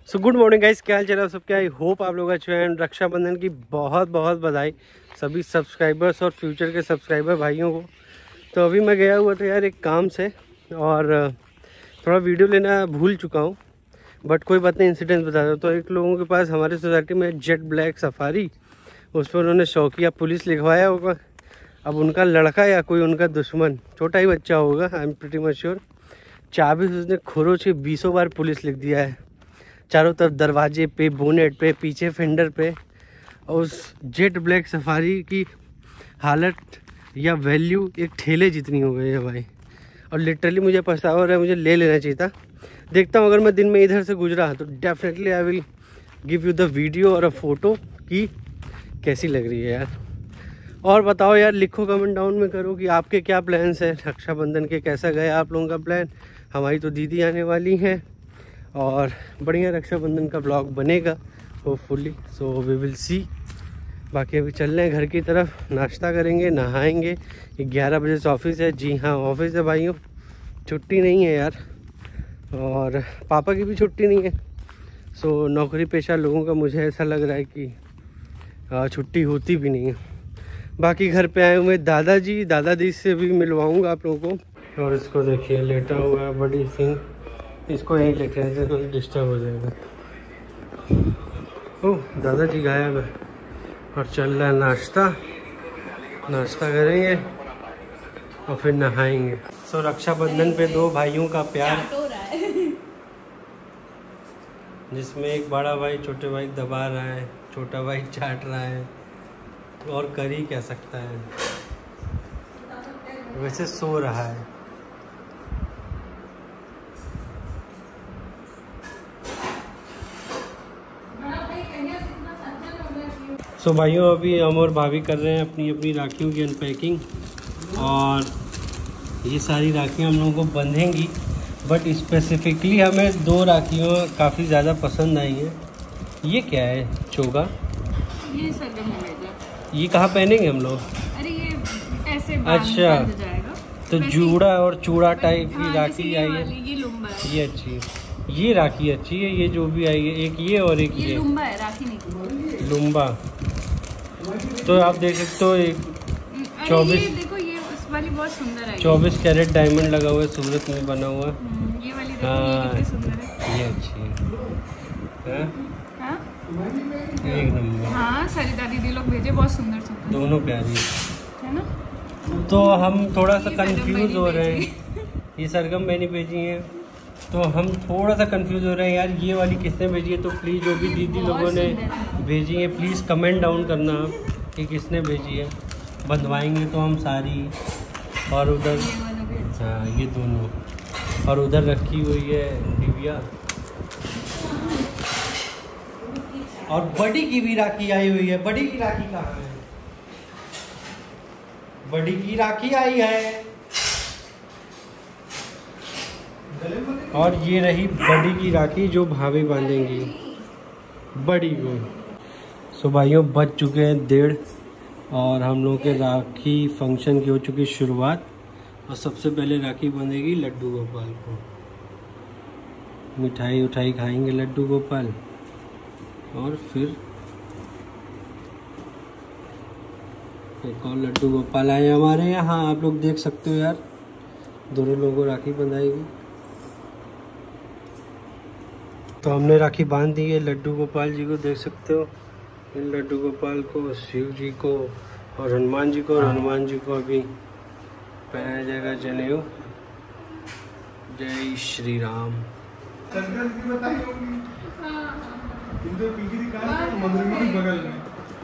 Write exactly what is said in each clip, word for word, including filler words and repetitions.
So good morning guys, क्या हाल चल रहा है सबके। आई होप आप लोग अच्छे हैं। रक्षाबंधन की बहुत बहुत बधाई सभी सब्सक्राइबर्स और फ्यूचर के सब्सक्राइबर भाइयों को। तो अभी मैं गया हुआ था यार एक काम से और थोड़ा वीडियो लेना भूल चुका हूँ, बट कोई बात नहीं, इंसिडेंट बता दो। तो एक लोगों के पास हमारी सोसाइटी में जेट ब्लैक सफारी, उस पर उन्होंने शौकिया पुलिस लिखवाया होगा। अब उनका लड़का या कोई उनका दुश्मन, छोटा ही बच्चा होगा, I am pretty much sure, चाबी से उसने खुरोच के बीसों बार पुलिस लिख दिया है चारों तरफ, दरवाजे पे, बोनेट पे, पीछे फेंडर पे। और उस जेट ब्लैक सफारी की हालत या वैल्यू एक ठेले जितनी हो गई है भाई। और लिटरली मुझे पछतावा हो रहा है, मुझे ले लेना चाहिए था। देखता हूँ अगर मैं दिन में इधर से गुजरा तो definitely I will give you the video और अ फोटो कि कैसी लग रही है यार। और बताओ यार, लिखो कमेंट डाउन में करो कि आपके क्या प्लान्स हैं रक्षाबंधन के, कैसा गया आप लोगों का प्लान। हमारी तो दीदी आने वाली हैं और बढ़िया रक्षाबंधन का ब्लॉग बनेगा hopefully, so we will see. बाकी अभी चल रहे हैं घर की तरफ, नाश्ता करेंगे, नहाएंगे। ग्यारह बजे से ऑफिस है। जी हाँ, ऑफिस है भाइयों, छुट्टी नहीं है यार। और पापा की भी छुट्टी नहीं है। सो नौकरी पेशा लोगों का मुझे ऐसा लग रहा है कि छुट्टी होती भी नहीं है। बाकी घर पे आए हुए दादाजी, दादाजी से भी मिलवाऊंगा आप लोगों को। और इसको देखिए लेटा हुआ है बड़ी सिंह, इसको यहीं लेटे हैं तो डिस्टर्ब हो जाएगा। ओह दादाजी गायब है। और चल रहा है नाश्ता, नाश्ता करेंगे और फिर नहाएंगे। सो रक्षाबंधन पे दो भाइयों का प्यार, जिसमें एक बड़ा भाई छोटे भाई दबा रहा है, छोटा भाई चाट रहा है, और कर ही क्या सकता है, वैसे सो रहा है। सो so, भाइयों अभी हम और भाभी कर रहे हैं अपनी अपनी राखियों की अनपैकिंग। और ये सारी राखियाँ हम लोगों को बंधेंगी, बट स्पेसिफिकली हमें दो राखियों काफ़ी ज़्यादा पसंद आई हैं। ये क्या है चोगा? ये सरगम है। ये कहाँ पहनेंगे हम लोग? अरे ये ऐसे अच्छा, जाएगा। तो जूड़ा और चूड़ा टाइप की राखी आई है। ये लुम्बा है। ये अच्छी, ये राखी अच्छी है। ये जो भी आई है, एक ये और एक ये, ये लुम्बा है, राखी नहीं लुम्बा। तो आप देख सकते हो एक चौबीस, देखो ये उस वाली बहुत सुंदर है। चौबीस कैरेट डायमंड लगा हुआ है, सूरत में बना हुआ। ये वाली देखो, हाँ, ये कितनी सुंदर है। ये अच्छी है, हाँ? एक नंबर। हाँ सरिता दीदी लोग भेजे, बहुत सुंदर सुंदर, दोनों प्यारी है ना। तो हम थोड़ा सा कंफ्यूज हो रहे हैं। ये सरगम मैंने भेजी है, तो हम थोड़ा सा कंफ्यूज हो रहे हैं यार, ये वाली किसने भेजी है। तो प्लीज़ जो भी दीदी लोगों ने भेजी है प्लीज़ कमेंट डाउन करना आप कि किसने भेजी है। बंधवाएंगे तो हम सारी। और उधर हाँ ये दोनों, और उधर रखी हुई है दिव्या। और बड़ी की भी राखी आई हुई है। बड़ी की राखी कहाँ है? बड़ी की राखी आई है। और ये रही बड़ी की राखी जो भाभी बांधेंगी बड़ी को। सो भाइयों बज चुके हैं डेढ़ और हम लोग के राखी फंक्शन की हो चुकी शुरुआत। और सबसे पहले राखी बंधेगी लड्डू गोपाल को। मिठाई उठाई खाएंगे लड्डू गोपाल, और फिर एक और लड्डू गोपाल आए हमारे यहाँ, आप लोग देख सकते हो यार। दोनों लोगों को राखी बंधाएगी। तो हमने राखी बांध दी है लड्डू गोपाल जी को, देख सकते हो। इन लड्डू गोपाल को, शिव जी को और हनुमान जी को। और हनुमान जी को अभी पहनाया जाएगा जनेऊ। जय श्री राम। बगल में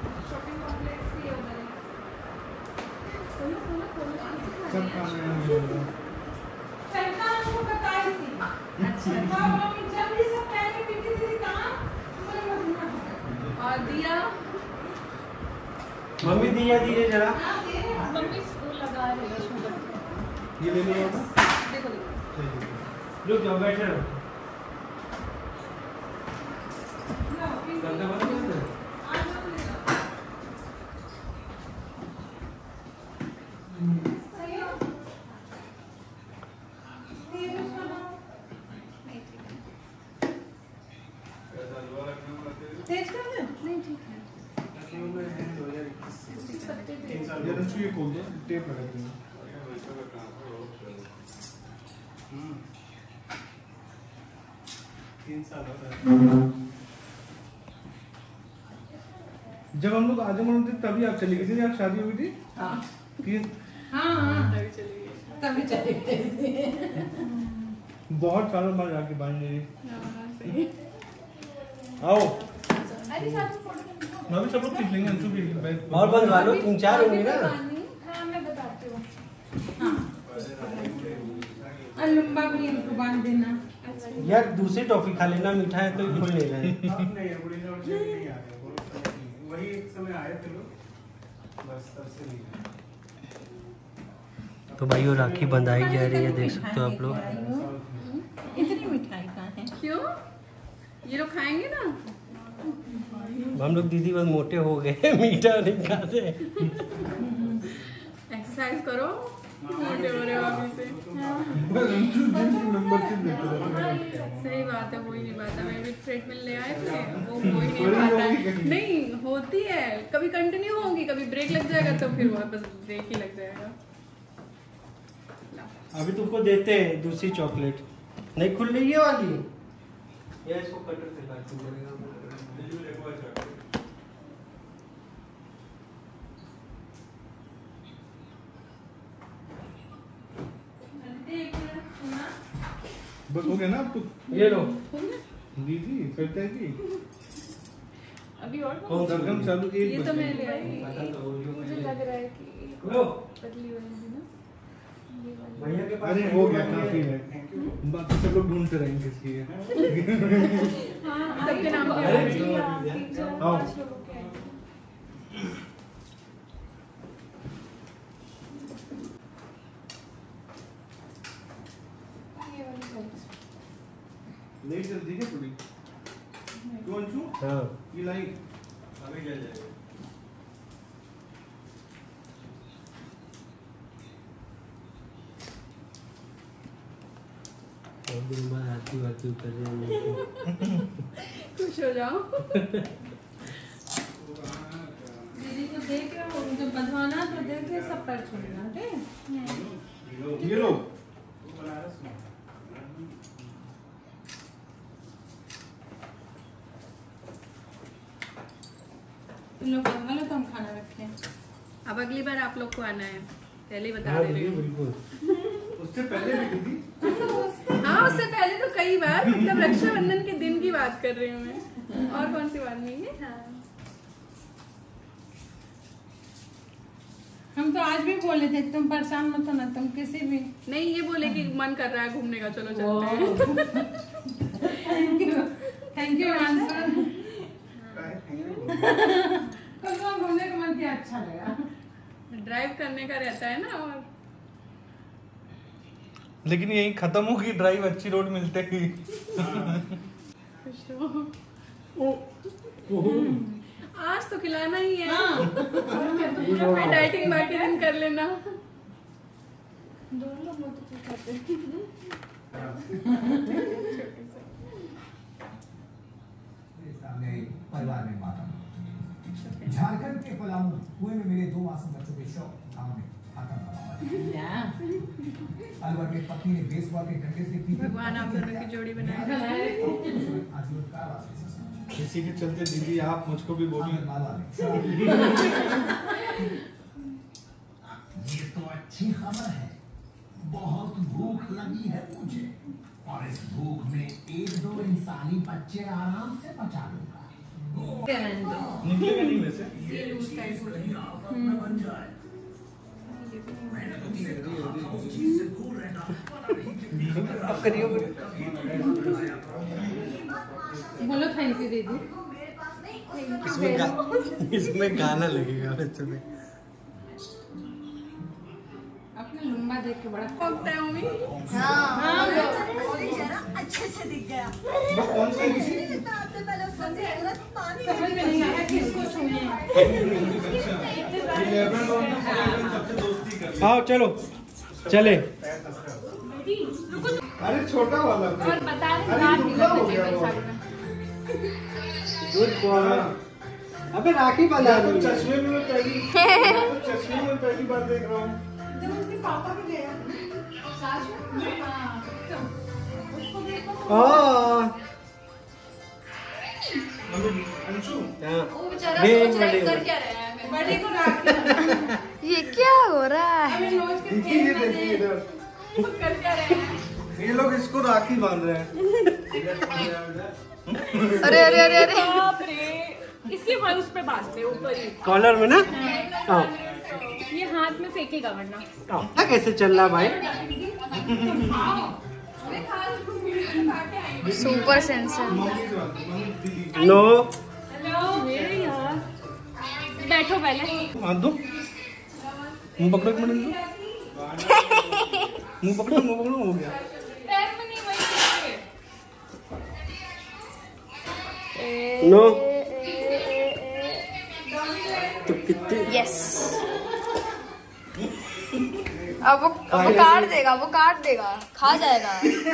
मम्मी दिया दीजिए जरा। मम्मी स्कूल लगा रही है उसमें। ये ले लो देखो रुक जाओ, बैठे रहो। अंशु ये खोल दो, टेप लगा देंगे। तीन साल हो गए। जब हम लोग आजम में थे तभी आप चली गई थी, आप शादी हुई थी? हाँ हाँ हाँ तभी चली गई, तभी चली गई। बहुत सालों बाद जाके बांध ली। आओ अरे साथ में फोटो मैं भी सब लोग खींच लेंगे, अंशु भी और बंधवा लो, तीन चार होंगे ना। हाँ मैं बताती हूँ। हाँ लंबा भी इनको बांध देना। यार दूसरी टॉफी खा लेना, मीठा है तो खुल नहीं रहा है। अब नहीं है, बुढ़ी नौट से नहीं आ रहे, वही एक समय आए थे लोग, बस तब से नहीं आए। तो भाई वो राखी बंधाई जा रही है, देख सकते हो आप लोग। इतनी मिठाई कहाँ है? क्यों? ये लोग खाएंगे ना? हम लोग दीदी बस मोटे हो गए, मीठा नहीं खाते। एक्सरसाइज करो, मोटे हो रहे हो अभी से। बस अंशु जिम की मेंबरशिप देते रहते सही बात है, हो ही नहीं पाता। मैं भी ट्रेडमिल ले आए थे, वो हो ही नहीं पाता है। नहीं होती है, कभी कंटिन्यू होगी, कभी ब्रेक लग जाएगा तो फिर वापस ब्रेक ही लग जाएगा। अभी तुमको देते हैं दूसरी चॉकलेट, नहीं खुल रही है वाली। ये इसको कटर से काट दूंगा। बस हो गया ना अब तो। ये लो दीदी करते हैं कि अभी और कौन सा सरगम चालू एक ये तो मैं ले आई। मुझे मुझे लग रहा है कि लो पतली वाली थी ना, ये वाली। भैया के पास अरे हो गया, काफी है, बाकी सब लोग ढूंढते रहेंगे किसकी है। हाँ सबके नाम पे अरे, आ रही है, आओ। तीन चार पाँच लोगों के आए थे। ये वाली साइज। नहीं जल्दी है थोड़ी। क्यों अंशु? हाँ ये लाइट अभी जल जाएगा। और दिन बाद आरती वारती उतर रही है। खुश हो जाओ। दीदी को देख रहे हो, जब बंधवाना तो देख के सब पैर छोड़ना, ठीक? ये लो। तुम लोग बंधवा लो तो हम खाना रखें। अब अगली बार आप लोग को आना है, पहले ही बता हाँ दे रही दीदी हूँ। बिल्कुल। उससे पहले भी की थी। हाँ उससे पहले तो कई बार, मतलब रक्षाबंधन के दिन की बात कर रही हूँ मैं, और कौन सी बात नहीं है। हम तो आज भी बोले थे तुम परेशान मत होना, तुम किसी भी। नहीं ये बोले कि मन कर रहा है घूमने का, चलो चलते हैं। Thank you thank you answer. कल तो घूमने का मन किया, अच्छा लगा। ड्राइव करने का रहता है ना। और लेकिन यही खत्म होगी ड्राइव, अच्छी रोड मिलते ही। खुश हो। आज तो खिलाना ही है। हाँ। फिर डाइटिंग बाकी दिन कर लेना। दोनों लोग बहुत अच्छा खाते हैं। परिवार में माता झारखंड के पलामू कुएं में मिले दो मासूम बच्चों के शव गांव में अलवर में पत्नी ने बेसबॉल के डंडे से पीटी। भगवान आप दोनों की जोड़ी बनाए। इसी के चलते दीदी आप मुझको भी बोली। ये तो अच्छी खबर है, बहुत भूख लगी है मुझे, और इस भूख में एक दो इंसानी बच्चे आराम से बचा लूंगा। निकलेगा नहीं वैसे। ये लूज टाइट हो रही है। अब करियो बोलो थैंक यू दीदी। इसमें गा, इसमें गाना लगेगा वैसे में। अपने लंबा देख के बड़ा पकता है मम्मी। अच्छे से दिख गया। बस कौन सा किसी आपसे पहले उसका चेहरा पानी समझ में नहीं आया किसको छूए। सबसे दोस्ती कर। आओ चलो चले। अरे छोटा वाला था। और बता अरे दें रात दुबला हो मिला गया वो। मुझे गुड बॉय। अबे राखी बंधा मैं तो चश्मे में मैं पहली मैं तो चश्मे में पहली बार देख रहा हूँ। जब उसके पापा भी गए हाँ अंशु वो बेचारा देख सोच रहा है बड़े कर को। क्या रहा है मैं बड़े को राखी ये क्या हो रहा है? हमें रोज के देखिए ये देखिए इधर कर क्या रहे हैं ये लोग इसको राखी बांध रहे हैं। अरे अरे अरे अरे बाप रे इसके भाई उस पे बांधते ऊपर ही कॉलर में ना। हाँ ये हाथ में फेंकेगा वरना हाँ, कैसे चल रहा भाई? Super sensor. नो ये यार बैठो पहले बांध दो मुंह पकड़ो एक मिनट मुंह पकड़ो मुंह पकड़ो हो गया। पैर में नहीं वही नो तो कितने यस। अब वो अब वो काट देगा, वो काट देगा, खा जाएगा।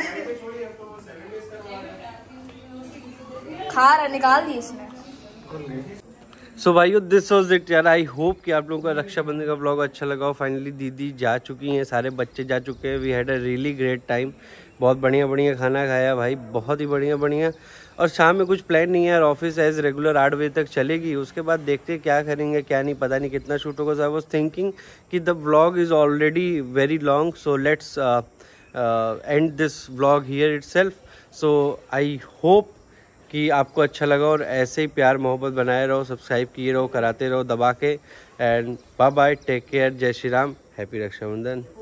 खा रहा, निकाल दी इसने। सो भाइयों दिस वॉज इट यार। आई होप कि आप लोगों को रक्षाबंधन का ब्लॉग अच्छा लगा हो। फाइनली दीदी जा चुकी हैं, सारे बच्चे जा चुके हैं। We had a really great time. बहुत बढ़िया बढ़िया खाना खाया भाई, बहुत ही बढ़िया बढ़िया। और शाम में कुछ प्लान नहीं है यार, ऑफिस एज रेगुलर आठ बजे तक चलेगी। उसके बाद देखते हैं क्या करेंगे क्या नहीं, पता नहीं कितना शूट होगा। सो आई वॉज थिंकिंग कि the vlog is already very long, so let's end this vlog here itself. So I hope कि आपको अच्छा लगा और ऐसे ही प्यार मोहब्बत बनाए रहो, सब्सक्राइब किए रहो, कराते रहो दबा के। And bye bye, take care, जय श्री राम, हैप्पी रक्षाबंधन।